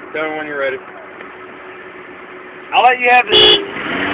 Tell me when you're ready. I'll let you have this.